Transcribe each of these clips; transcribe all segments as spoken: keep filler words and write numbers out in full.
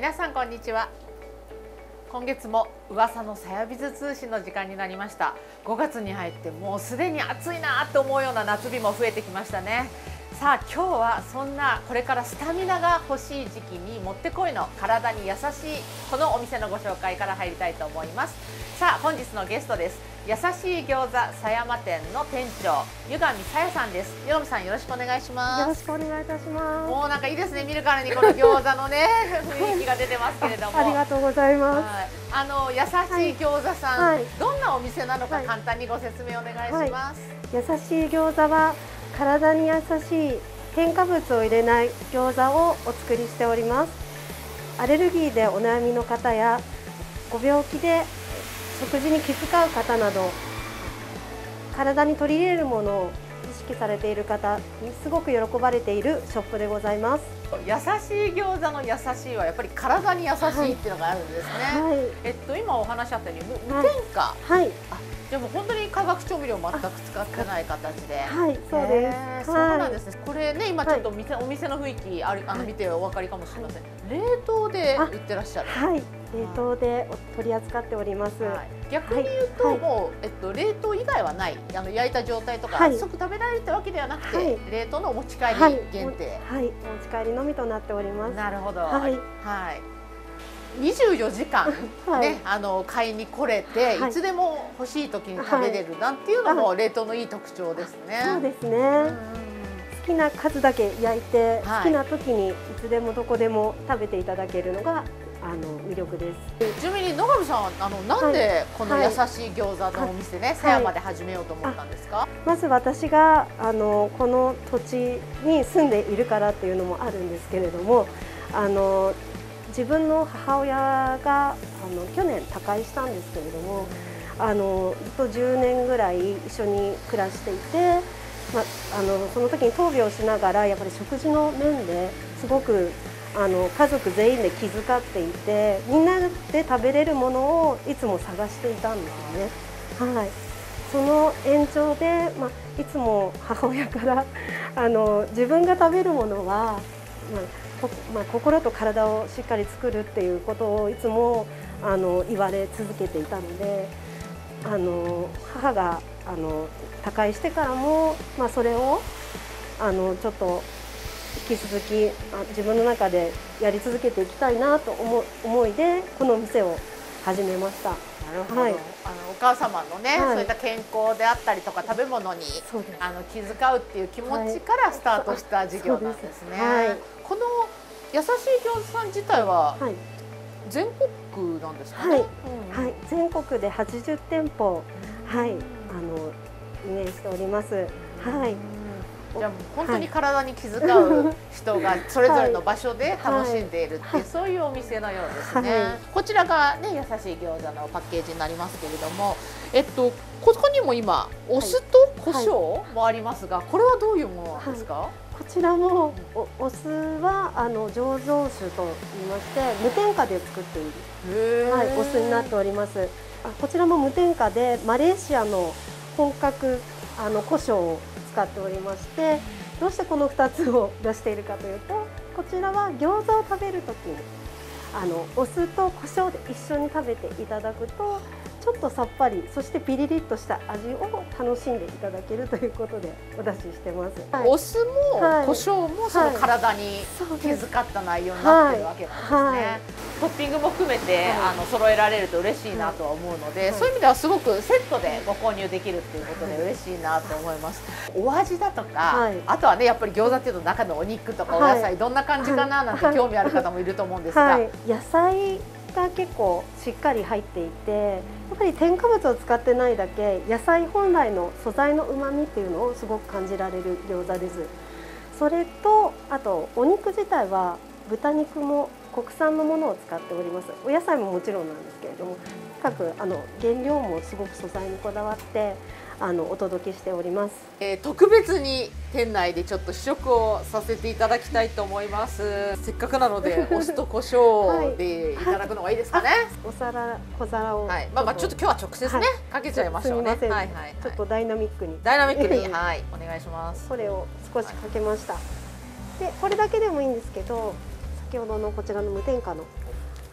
皆さんこんにちは。今月も噂のさやびず通信の時間になりました。ごがつに入ってもうすでに暑いなと思うような夏日も増えてきましたね。さあ今日はそんなこれからスタミナが欲しい時期にもってこいの体に優しいこのお店のご紹介から入りたいと思います。さあ本日のゲストです。優しい餃子狭山店の店長湯上さやさんです。湯上さんよろしくお願いします。 よろしくお願いいたします。 もうなんかいいですね、見るからにこの餃子のね雰囲気が出てますけれどもあ, ありがとうございます。 はい、あの優しい餃子さん、 はい、 どんなお店なのか簡単にご説明お願いします。 はい、優しい餃子は体に優しい添加物を入れない餃子をお作りしております。アレルギーでお悩みの方やご病気で食事に気遣う方など体に取り入れるものを意識されている方にすごく喜ばれているショップでございます。 優しい餃子の優しいはやっぱり体に優しいっていうのがあるんですね。はい、えっと今お話あったように無添加、はい、あでも本当に化学調味料全く使ってない形で、 はい、そうです。 そうなんですね。これね今ちょっと店、はい、お店の雰囲気あるあの見てお分かりかもしれません。はい、冷凍で売ってらっしゃる。 はい、冷凍で取り扱っております。はい、 逆に言うと、はい、もうえっと冷凍以外はないあの焼いた状態とか、はい、即食べられるってわけではなくて、はい、冷凍のお持ち帰り限定。 はい、はい、お持ち帰りのみとなっております。 なるほど。はい。はいにじゅうよじかん、はい、ね、あの買いに来れて、はい、いつでも欲しい時に食べれるなんていうのも冷凍のいい特徴ですね。 そうですね。うん、好きな数だけ焼いて、はい、好きな時にいつでもどこでも食べていただけるのがあの魅力です。 ちなみに野上さん、あのなんでこの優しい餃子のお店ね、狭山で始めようと思ったんですか？ まず私があのこの土地に住んでいるからっていうのもあるんですけれども、あの自分の母親があの去年他界したんですけれども、あのずっとじゅうねんぐらい一緒に暮らしていて、まあのその時に闘病しながらやっぱり食事の面ですごくあの家族全員で気遣っていて、みんなで食べれるものをいつも探していたんですよね。はい、その延長で、まあ、いつも母親からあの自分が食べるものは、まあまあ、心と体をしっかり作るっていうことをいつもあの言われ続けていたので、あの母があの他界してからも、まあ、それをあのちょっと引き続き自分の中でやり続けていきたいなと思思いでこの店を始めました。なるほど。はい、あのお母様のね、はい、そういった健康であったりとか食べ物にあの気遣うっていう気持ちからスタートした事業なんですね。はい、この優しい餃子さん自体は全国なんですかね？はい、 はい、全国ではちじゅってんぽ、はい、あの運営しております。はい。 じゃあ本当に体に気遣う人がそれぞれの場所で楽しんでいるっていう、そういうお店のようですね。はい、こちらがね優しい餃子のパッケージになりますけれども、えっとここにも今お酢と胡椒もありますが、これはどういうものなんですか？はい、 こちらも お, お酢はあの醸造酒と言いまして無添加で作っている、はい、お酢になっております。あこちらも無添加でマレーシアの本格あの胡椒を使っておりまして、どうしてこのふたつを出しているかというと、こちらは餃子を食べるときにあのお酢と胡椒で一緒に食べていただくとちょっとさっぱり、そしてピリリッとした味を楽しんでいただけるということでお出ししてます。 はい、お酢も、はい、胡椒もその体に気遣った内容になってるわけなんですね。はいはい、トッピングも含めて、はい、あの揃えられると嬉しいなとは思うので、はい、そういう意味ではすごくセットでご購入できるっていうことで嬉しいなと思います。お味だとか、はい、あとはねやっぱり餃子っていうと中のお肉とかお野菜、はい、どんな感じかななんて興味ある方もいると思うんですが、はい、 野菜が結構しっかり入っていて、やっぱり添加物を使ってないだけ野菜本来の素材の旨味っていうのをすごく感じられる餃子です。それとあとお肉自体は豚肉も国産のものを使っております。お野菜ももちろんなんですけれども、とにかくあの原料もすごく素材にこだわってあのお届けしております。 えー、特別に店内でちょっと試食をさせていただきたいと思います。せっかくなのでお酢と胡椒でいただくのがいいですかね。はい、 お皿小皿を、 はい、まあまあちょっと今日は直接ね、はい、かけちゃいましょうね。はいはいはい、 ちょっとダイナミックにダイナミックにはいお願いします。 これを少しかけました。でこれだけでもいいんですけど、先ほどのこちらの無添加の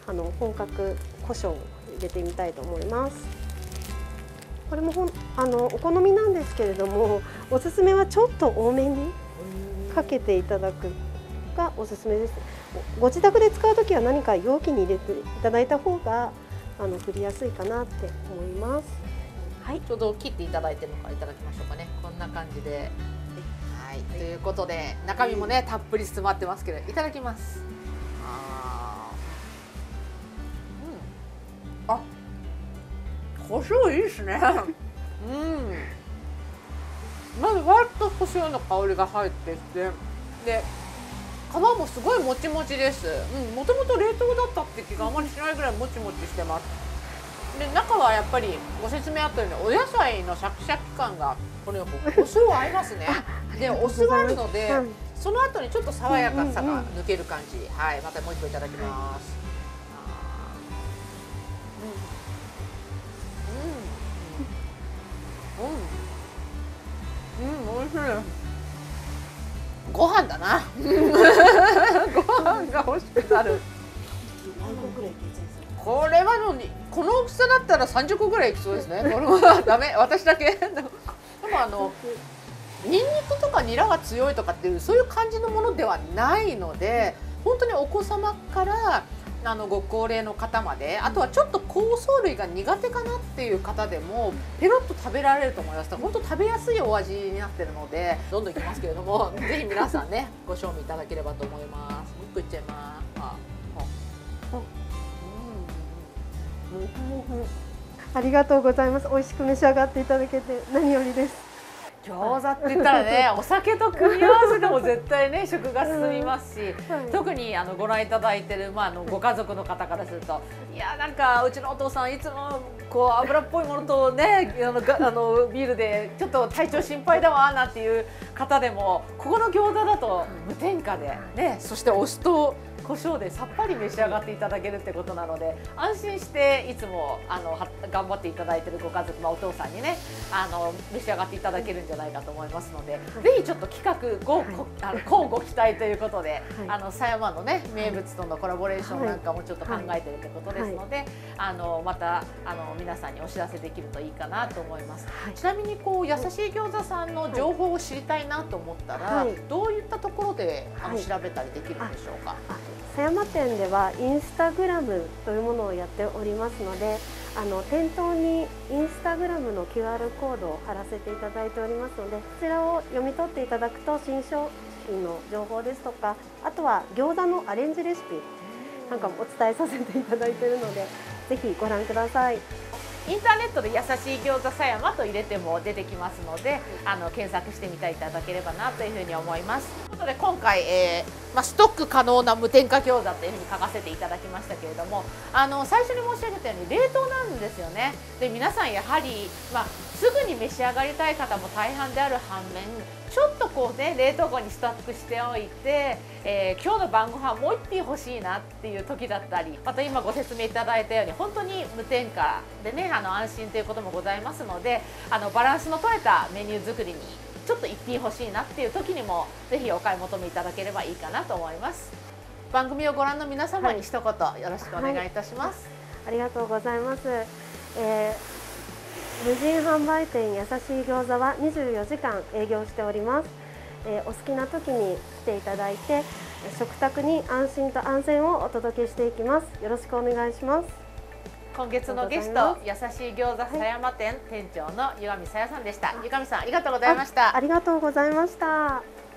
あの本格胡椒を入れてみたいと思います。これもほんあのお好みなんですけれども、おすすめはちょっと多めにかけていただくがおすすめです。ご自宅で使うときは何か容器に入れていただいた方があの振りやすいかなって思います。 はい、ちょうど切っていただいてるのからいただきましょうかね。こんな感じで、はい、ということで中身もねたっぷり詰まってますけど、いただきます。あー、うん、あ、胡椒いいですね。うん。まずふわっと胡椒の香りが入ってきて、で皮もすごいもちもちです。うん、もともと冷凍だったって気があまりしないぐらいもちもちしてます。で中はやっぱりご説明あったようにお野菜のシャキシャキ感がこれお酢合いますね。でお酢があるので、その後にちょっと爽やかさが抜ける感じ。はい、またもう一個いただきます。うんうんうんうん、美味しい。ご飯だな。ご飯が欲しくなる。これはのにこの大きさだったらさんじゅっこぐらいいきそうですね。これはダメ、私だけ。でもあのニンニクとかニラが強いとかっていうそういう感じのものではないので、本当にお子様からあのご高齢の方まで、あとはちょっと香草類が苦手かなっていう方でもペロッと食べられると思います。本当食べやすいお味になってるのでどんどんいきますけれども、ぜひ皆さんねご賞味いただければと思います。もう一個いっちゃいます。あ、 ありがとうございます。美味しく召し上がっていただけて何よりです。 餃子って言ったらね、お酒と組み合わせでも絶対ね食が進みますし、うんはい、特にあのご覧いただいてる、まあ、あのご家族の方からすると、いやなんかうちのお父さんいつもこう油っぽいものとねあのがあのビールでちょっと体調心配だわなんていう方でも、ここの餃子だと無添加でね、そしてお酢と胡椒でさっぱり召し上がっていただけるってことなので、安心していつもあの頑張っていただいているご家族、まあ、お父さんにねあの召し上がっていただけるんじゃないかと思いますので、はい、ぜひちょっと企画ご、はい、あの乞うご期待ということで、はい、あの狭山のね名物とのコラボレーションなんかもちょっと考えてるってことですので、はいはい、あのまたあの皆さんにお知らせできるといいかなと思います。はい、ちなみにこう優しい餃子さんの情報を知りたいなと思ったら、はい、どういったところであの調べたりできるんでしょうか。 狭山店ではインスタグラムというものをやっておりますので、あの店頭にインスタグラムの キューアール コードを貼らせていただいておりますので、こちらを読み取っていただくと新商品の情報ですとか、あとは餃子のアレンジレシピなんかもお伝えさせていただいているので、ぜひご覧ください。 インターネットで優しい餃子狭山と入れても出てきますので、あの検索してみていただければなというふうに思います。ということで今回、えーまあ、ストック可能な無添加餃子というふうに書かせていただきましたけれども、あの最初に申し上げたように冷凍なんですよね。で皆さんやはり、まあ、すぐに召し上がりたい方も大半である反面、ちょっとこうね冷凍庫にストックしておいて、えー、今日の晩ご飯もう一品欲しいなっていう時だったり、また今ご説明いただいたように本当に無添加でねあの安心ということもございますので、あのバランスの取れたメニュー作りにちょっと一品欲しいなっていう時にもぜひお買い求めいただければいいかなと思います。番組をご覧の皆様に一言よろしくお願いいたします。 はいはい、ありがとうございます。えー無人販売店優しい餃子はにじゅうよじかん営業しております。えー、お好きな時に来ていただいて、食卓に安心と安全をお届けしていきます。よろしくお願いします。 今月のゲスト、優しい餃子狭山店、はい、店長の湯上さやさんでした。湯上さんありがとうございました。 ありがとうございました。